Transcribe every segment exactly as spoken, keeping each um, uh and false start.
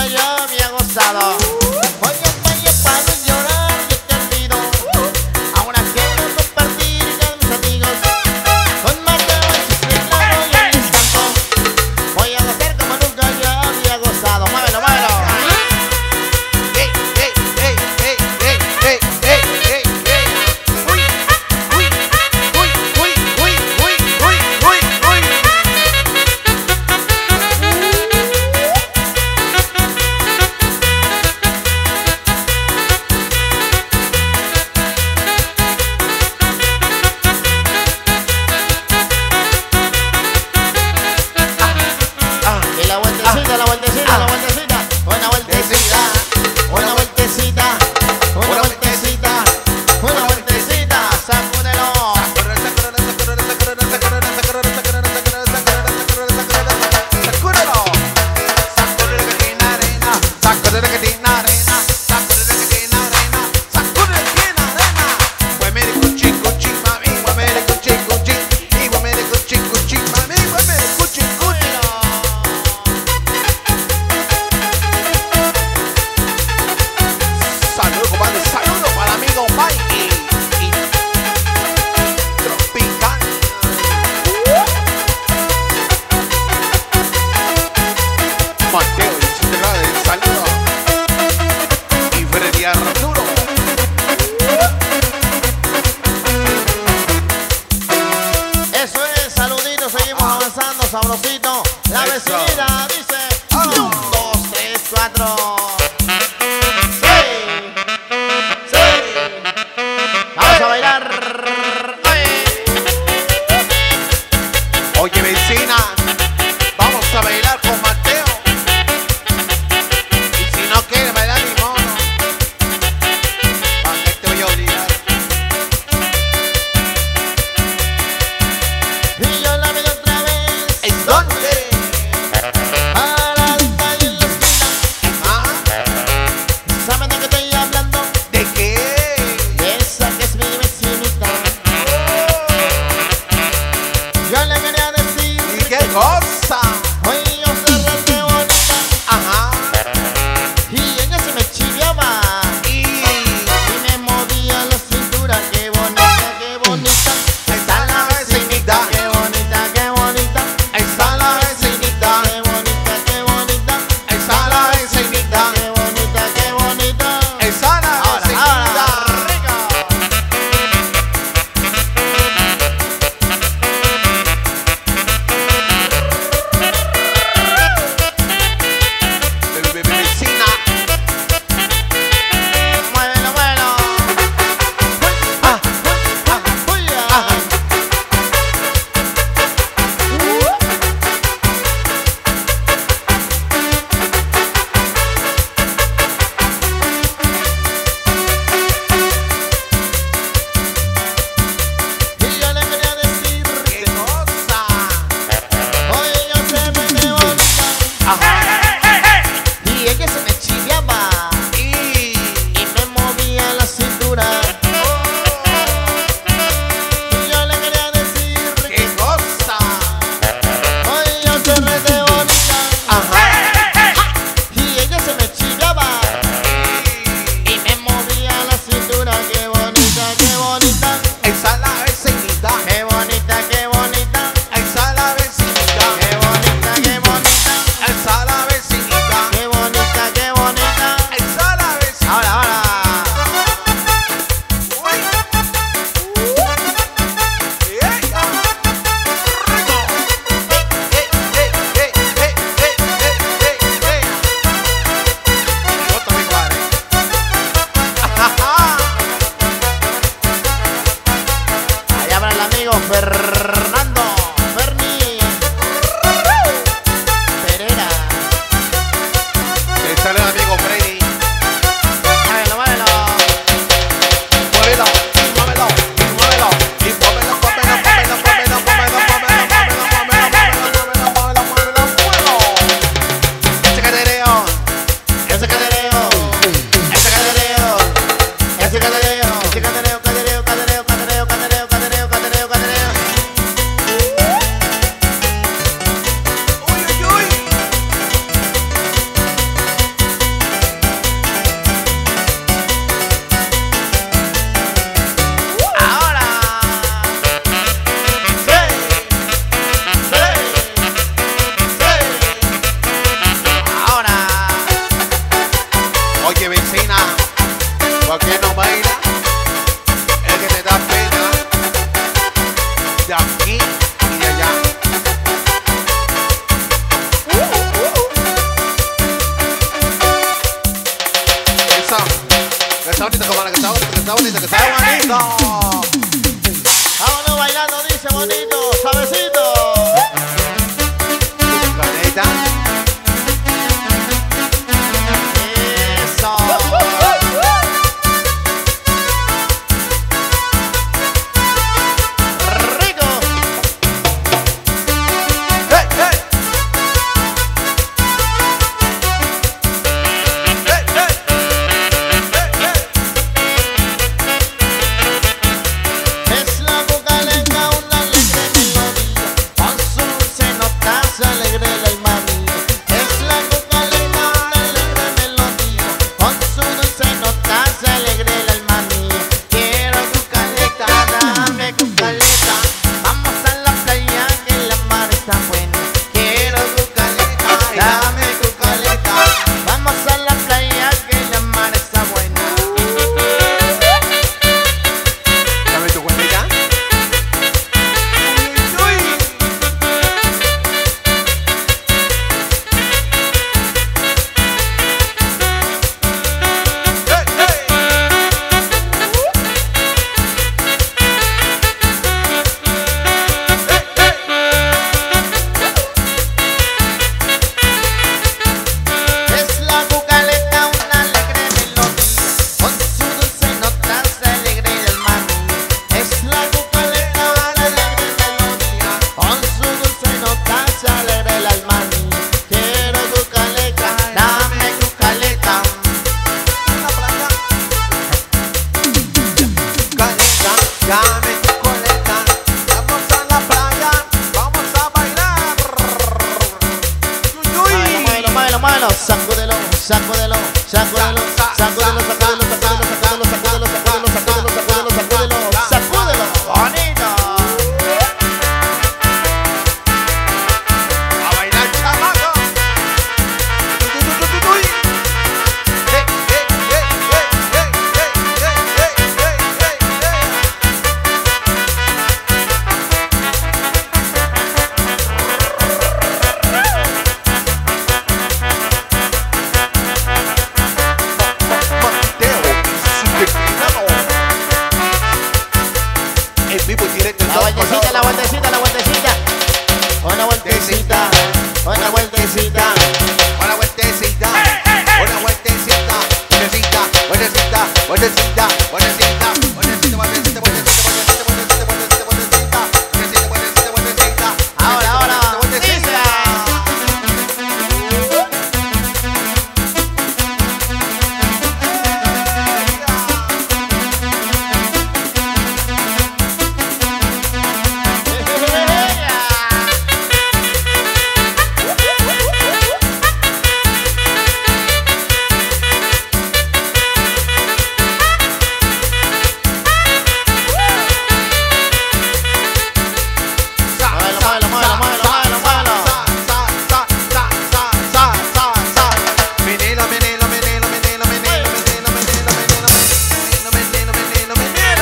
yo había gozado. Voy a calle para no llorar, yo te olvido. Ahora quiero compartir con mis amigos. Con Mateo en su teclado y en mi santo. Voy a gozar como nunca yo había gozado. Muévelo, muévelo. Hey, hey, hey, hey, hey, hey, hey, hey, hey. Uy, uy, uy, uy, uy, uy, uy, uy, uy. Y la vueltecita, la vueltecita, la vueltecita. Una vueltecita, una vueltecita, una vueltecita, una vueltecita. Sacúdelo. Saludos, compadre, saludos para el amigo Mikey y Tropical. Mateo y su teclado, saludos. Y Freddy Arturo. Eso es, saluditos, seguimos avanzando, sabrosito. La Eso. vecina dice: Ah. un, dos, tres, cuatro. Sí, sí. Vamos a bailar. Oye, vecina, vamos a bailar con Mateo. Y si no quieres bailar ni modo, ¿para qué te voy a obligar? Y yo la veo otra vez. ¿En dónde? Paradita y en la esquina. Ah, está bonito, compadre, que está bonito, que está bonito, que está bonito. Vámonos bailando, dice bonito, suavecito. Caneta. Eso. Rico. Hey, hey. Hey, hey. Hey, hey. Es la Cucaleca, una alegre melodía, con su dulce nota se alegre el alma mía. Es la Cucaleca, una alegre melodía, con su dulce nota se alegre el alma mía. Quiero Cucaleca, dame Cucaleca, vamos a la playa que la mar está buena. Quiero Cucaleca, dame Cucaleca, vamos a la playa que la mar está buena. Dame tu cuentita. Uy, uy. Hey, hey. Hey, hey. Es la Cucaleca, una alegre melodía, con su dulce nota se alegre el alma mía. Es la Cucaleca, una alegre melodía, con su dulce nota se alegre el alma mía. Quiero Cucaleca, dame Cucaleca. En la playa. Caleta, dame tu coleta. Vamos a la playa, vamos a bailar. Uy, uy. Muévelo, muévelo, muévelo, sacúdelo, sacúdelo, sacúdelo, sacúdelo, sacúdelo, sacúdelo, sacúdelo, sacúdelo, sacúdelo, sacúdelo, sacúdelo, sacúdelo, sacúdelo, bonito. A bailar, chamaco. Uy, uy, uy, uy, uy. Hey, hey, hey, hey, hey, hey, hey, hey, hey, hey, hey. Mateo y su declinado. En vivo y directo en La dos vueltecita, colores. la vueltecita, la vueltecita. Una vueltecita, una vueltecita. Una vueltecita, una vueltecita, vueltecita, vueltecita, vueltecita, vueltecita, vueltecita, vueltecita, vueltecita, vueltecita, vueltecita, vueltecita, vueltecita, vueltecita, vueltecita, vueltecita. Ahora, ahora, vueltecita. dice. Muévelo, muévelo, muévelo, muévelo, muévelo, muévelo. Menelo, menelo, menelo, menelo, menelo, menelo, menelo, menelo, menelo, menelo, menelo, menelo.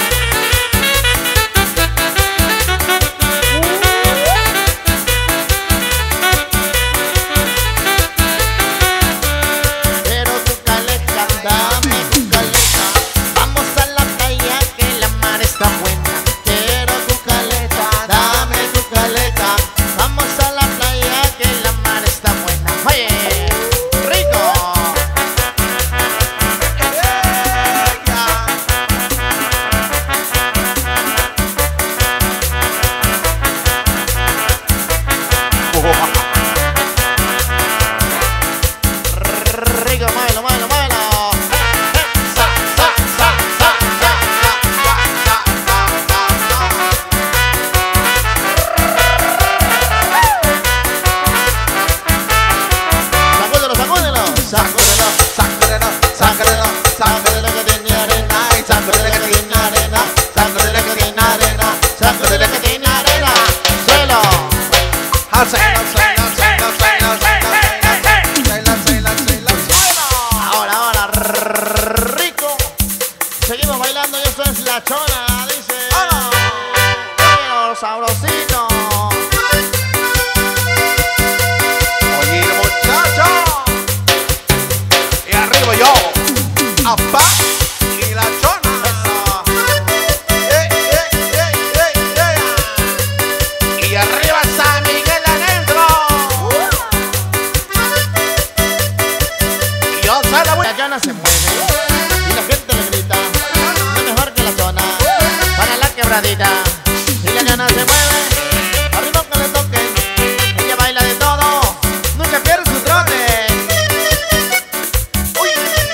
Quiero Cucaleca, dame Cucaleca, vamos a la playa que la mar está buena. Quiero Cucaleca, dame Cucaleca, vamos a la playa que la mar está buena. Oye, rico. Rico, muévelo, muévelo, muévelo. Sa, sa, sa, sa, sa, Sacúdelo, sacúdelo, sacúdelo, Sacúdelo, sacúdelo, sacúdelo que tiene arena, y sacúdelo que tiene arena, sacúdelo que tiene arena, sacúdelo que tiene arena. Suelo. Hacelo, hacelo, hacelo, hacelo, hacelo, hacelo, hacelo, hacelo, hacelo. Ahora, ahora, rico. Seguimos bailando y esto es la chona, dice. Pero sabrosito. Oye, muchacho. Y arriba yo. Apá. Yo soy la La Chona se mueve y la gente le grita, no es mejor que la Chona para la quebradita. Y la Chona se mueve, arriba que le toquen, ella baila de todo, nunca pierde su trote. Uy.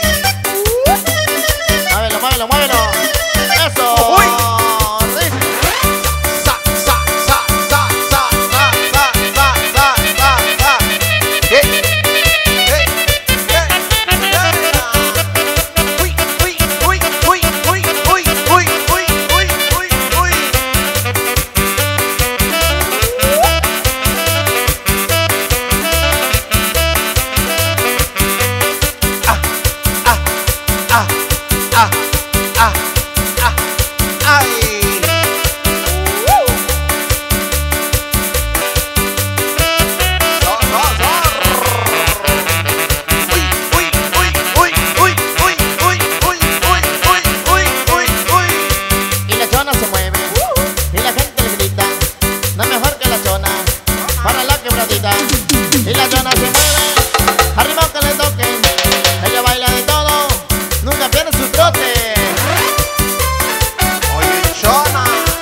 Muévelo, muévelo, muévelo. Eso. Uy. Riff. Sa, sa, sa, sa, sa, sa, sa, sa, sa, sa, sa. ¿Qué? ¿Qué? ¿Qué? Uy, uy, uy, uy, uy, uy, uy, uy, uy, uy, uy. Ah, ah, ah, ah, ah, ah, ay. So, so, so. Uy, uy, uy, uy, uy, uy, uy, uy, uy, uy, uy, uy, uy. Y la Chona se mueve y la gente le grita, no es mejor que la Chona para la quebradita. Y la Chona se mueve, arriba que le toquen, ella baila de todo, nunca pierde su trote. Oye, Chona.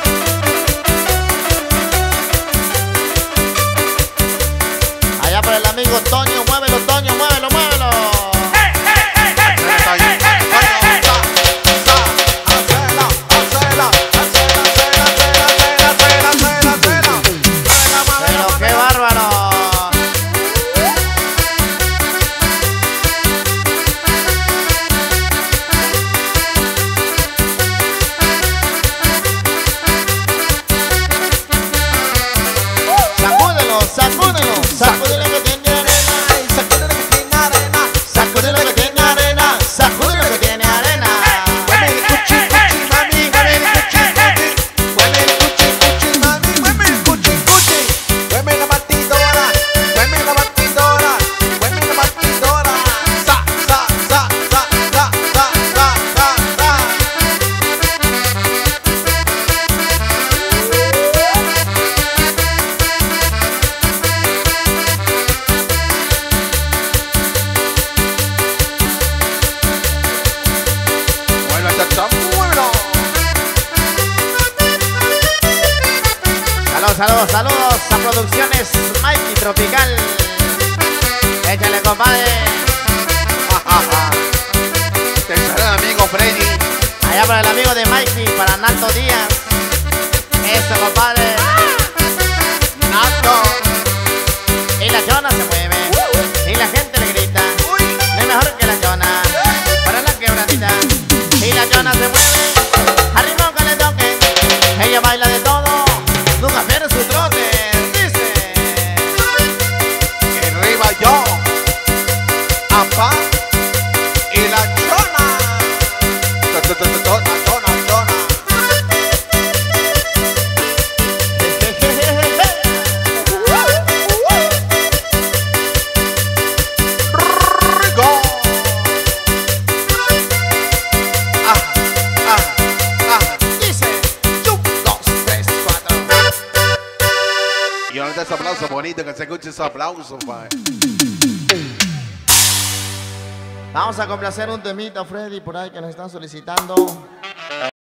Allá por el amigo Toño, muévelo Toño, muévelo, muévelo. Pero qué bárbaro. Sacúdelo, sacúdelo, sacúdelo que tiene arena, sacúdelo que tiene arena, sacúdelo que tiene arena, sacúdelo que tiene arena. Saludos, saludos, saludos a Producciones Mikey Tropical. Échale, compadre. Te saluda, amigo Freddy. Allá para el amigo de Mikey, para Nato Díaz. Eso, compadre. Nato. Y la Chona se mueve y la gente le grita, no es mejor que la Chona para la quebradita. Y la Chona se mueve, arriba que le toquen, ella baila de todo, nunca pierde su trote. Dice Que arriba yo, apá y la Chona. Chona, Chona, Chona. Rico. Ah, ah, ah. dice, Un, dos, tres, cuatro. Y ahora ese aplauso bonito, que se escuche ese aplauso, pa. vamos a complacer un temita, Freddy, por ahí que nos están solicitando.